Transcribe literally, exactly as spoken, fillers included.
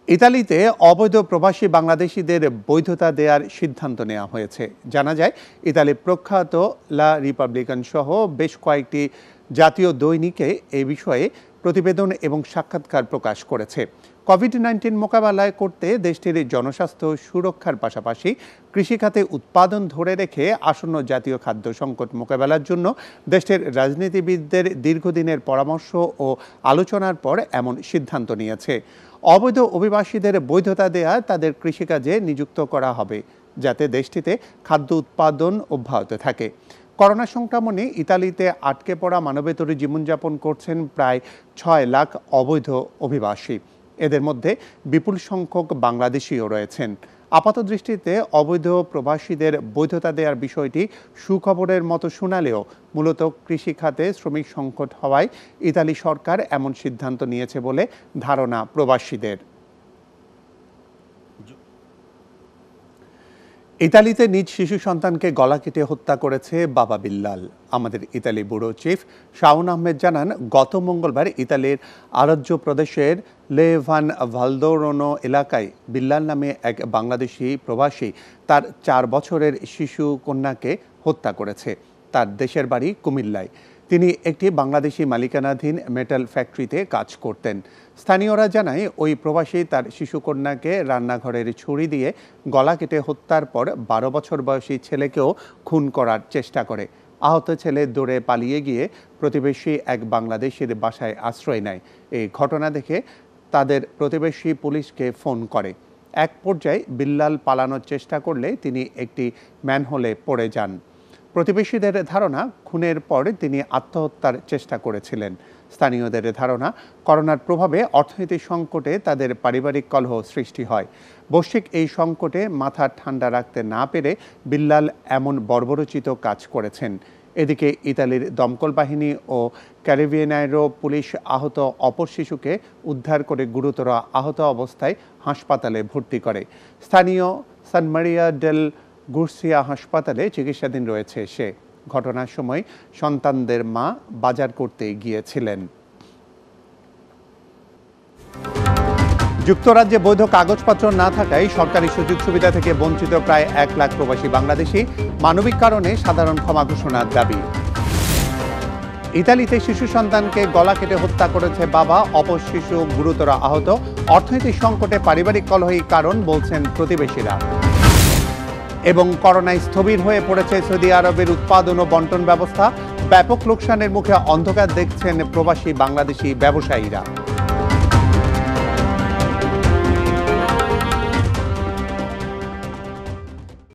ইতালিতে অবৈধ প্রবাসী বাংলাদেশিদের বৈধতা দেওয়ার সিদ্ধান্ত নেওয়া হয়েছে। জানা যায়, ইতালি প্রখ্যাত লা রিপাবলিকান সহ বেশ কয়েকটি জাতীয় দৈনিকে এই বিষয়ে প্রতিবেদন এবং সাক্ষাৎকার প্রকাশ করেছে। কোভিড নাইন্টিন মোকাবেলায় করতে দেশটির জনস্বাস্থ্য সুরক্ষার পাশাপাশি কৃষিখাতে উৎপাদন ধরে রেখে আসন্ন জাতীয় খাদ্য সংকট মোকাবেলার জন্য দেশটির রাজনীতিবিদদের দীর্ঘদিনের পরামর্শ ও আলোচনার পর এমন সিদ্ধান্ত নিয়েছে। অবৈধ অভিবাসীদের বৈধতা দেয়া তাদের কৃষিকাজে নিযুক্ত করা হবে, যাতে দেশটিতে খাদ্য উৎপাদন অব্যাহত থাকে। করোনা সংক্রমণে ইতালিতে আটকে পড়া মানবেতর জীবনযাপন করছেন প্রায় ছয় লাখ অবৈধ অভিবাসী। এদের মধ্যে বিপুল সংখ্যক বাংলাদেশিও রয়েছেন। আপাত দৃষ্টিতে অবৈধ প্রবাসীদের বৈধতা দেওয়ার বিষয়টি সুখবরের মতো শোনালেও মূলত কৃষিখাতে শ্রমিক সংকট হওয়ায় ইতালি সরকার এমন সিদ্ধান্ত নিয়েছে বলে ধারণা প্রবাসীদের। ইতালিতে নিজ শিশু সন্তানকে গলা কেটে হত্যা করেছে বাবা বিল্লাল। আমাদের Italy bureau chief Shaon Ahmed জানান, গত মঙ্গলবার ইতালির আরাজ্জো প্রদেশের লে ভান ভালদোরোনো এলাকায় বিল্লাল নামে এক বাংলাদেশি প্রবাসী তার চার বছরের শিশু কন্যাকে হত্যা করেছে। তার দেশের বাড়ি কুমিল্লায়। তিনি একটি বাংলাদেশি মালিকানাধীন মেটাল ফ্যাক্টরিতে কাজ করতেন। স্থানীয়রা জানায়, ওই প্রবাসী তার শিশুকন্যাকে রান্নাঘরের ছুরি দিয়ে গলা কেটে হত্যার পর বারো বছর বয়সী ছেলেকেও খুন করার চেষ্টা করে। আহত ছেলে দৌড়ে পালিয়ে গিয়ে প্রতিবেশী এক বাংলাদেশির বাসায় আশ্রয় নেয়। এই ঘটনা দেখে তাদের প্রতিবেশী পুলিশকে ফোন করে। এক পর্যায়ে বিল্লাল পালানোর চেষ্টা করলে তিনি একটি ম্যানহোলে পড়ে যান। প্রতিবেশীদের ধারণা, খুনের পর তিনি আত্মহত্যার চেষ্টা করেছিলেন। স্থানীয়দের ধারণা, করোনার প্রভাবে অর্থনৈতিক সংকটে তাদের পারিবারিক কলহ সৃষ্টি হয়। বৈশ্বিক এই সংকটে মাথা ঠান্ডা রাখতে না পেরে বিল্লাল এমন বর্বরোচিত কাজ করেছেন। এদিকে ইতালির দমকল বাহিনী ও ক্যারিবিয়ানাইরো পুলিশ আহত অপর শিশুকে উদ্ধার করে গুরুতর আহত অবস্থায় হাসপাতালে ভর্তি করে। স্থানীয় সান মারিয়া ডেল গুরসিয়া হাসপাতালে চিকিৎসাধীন রয়েছে সে। ঘটনার সময় সন্তানদের মা বাজার করতে গিয়েছিলেন। যুক্তরাজ্যে বৈধ কাগজপত্র না থাকায় সরকারি সুযোগ সুবিধা থেকে বঞ্চিত প্রায় এক লাখ প্রবাসী বাংলাদেশি। মানবিক কারণে সাধারণ ক্ষমা ঘোষণার দাবি। ইতালিতে শিশু সন্তানকে গলা কেটে হত্যা করেছে বাবা, অপর শিশু গুরুতর আহত। অর্থনৈতিক সংকটে পারিবারিক কলহই কারণ বলছেন প্রতিবেশীরা। এবং করোনায় স্থবির হয়ে পড়েছে সৌদি আরবের উৎপাদন ও বন্টন ব্যবস্থা। ব্যাপক লোকসানের মুখে অন্ধকার দেখছেন প্রবাসী বাংলাদেশি ব্যবসায়ীরা।